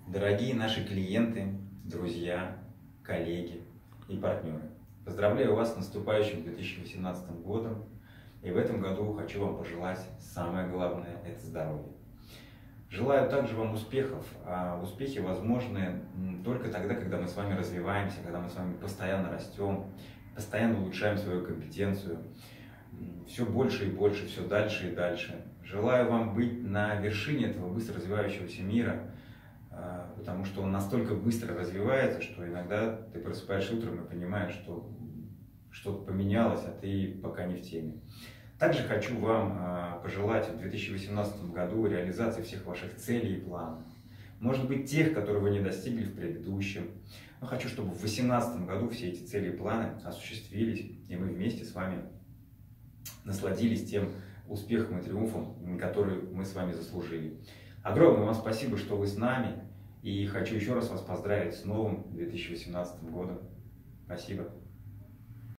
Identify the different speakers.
Speaker 1: Дорогие наши клиенты, друзья, коллеги и партнеры, поздравляю вас с наступающим 2018 годом. И в этом году хочу вам пожелать самое главное – это здоровье. Желаю также вам успехов, а успехи возможны только тогда, когда мы с вами развиваемся, когда мы с вами постоянно растем, постоянно улучшаем свою компетенцию, все больше и больше, все дальше и дальше. Желаю вам быть на вершине этого быстро развивающегося мира, потому что он настолько быстро развивается, что иногда ты просыпаешься утром и понимаешь, что что-то поменялось, а ты пока не в теме. Также хочу вам пожелать в 2018 году реализации всех ваших целей и планов. Может быть, тех, которые вы не достигли в предыдущем. Но хочу, чтобы в 2018 году все эти цели и планы осуществились, и мы вместе с вами насладились тем успехом и триумфом, который мы с вами заслужили. Огромное вам спасибо, что вы с нами. И хочу еще раз вас поздравить с новым 2018 годом. Спасибо.